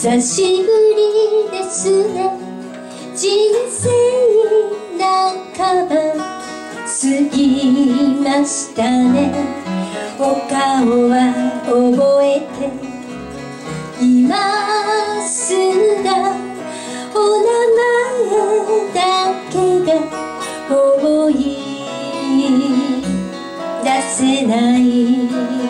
久しぶりですね。人生半ば過ぎましたね。お顔は覚えていますが、お名前だけが思い出せない。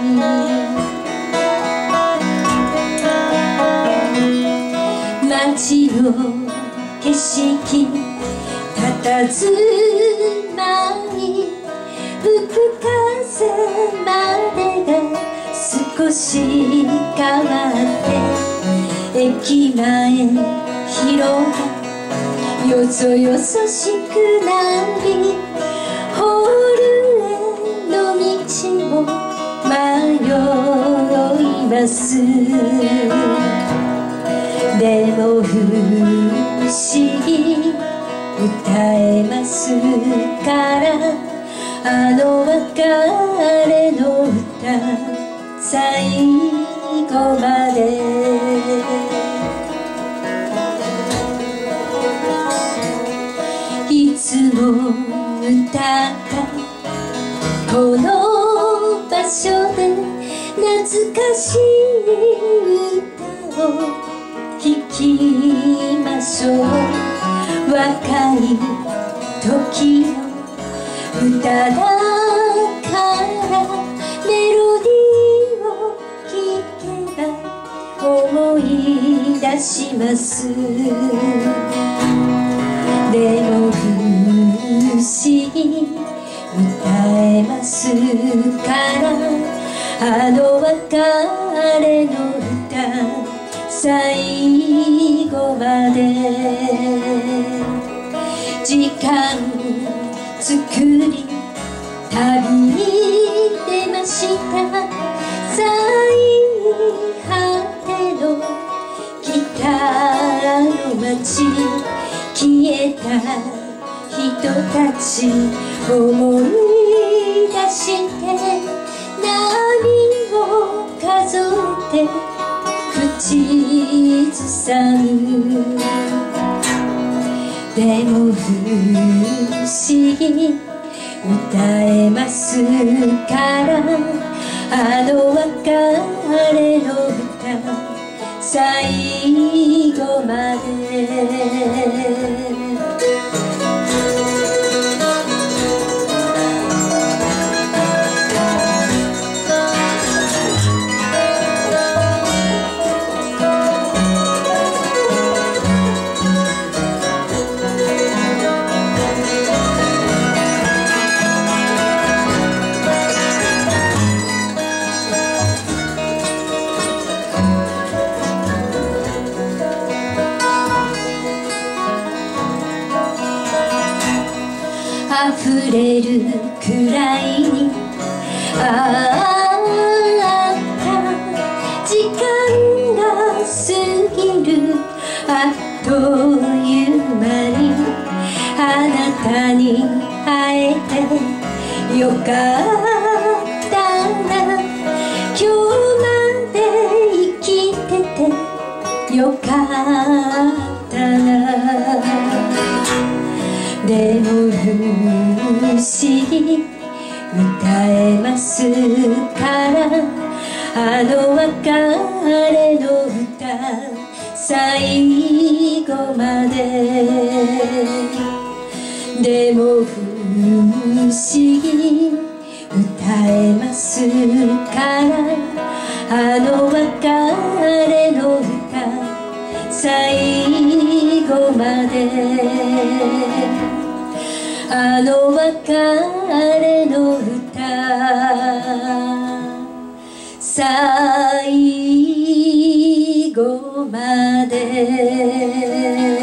街の景色佇まい、吹く風までが少し変わって、駅前広がよそよそしくなり、ホールへの道を迷います。でも不思議歌えますから、あの別れの歌最後まで。いつも歌ったこの場所で懐かしい歌を聴きましょう。若い時の歌だからメロディーを聴けば思い出します。でも不思議歌えますから、あの別れの歌最後まで。時間作り旅に出ました。最果ての北の街、消えた人たち思い出して波を数えて口ずさむ。でも不思議歌えますから、あの別れの歌最後まで。溢れるくらいにあった時間が過ぎるあっという間に、あなたに会えてよかったな、今日まで生きててよかったな。でも不思議歌えますから、あの別れの歌最後まで。でも不思議歌えますから、あの別れの歌最後まで。あの別れの歌最後まで。